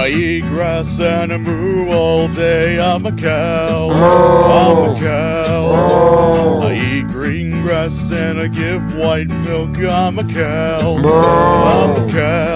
I eat grass and I moo all day. I'm a cow. I'm a cow. I eat green grass and I give white milk. I'm a cow. I'm a cow.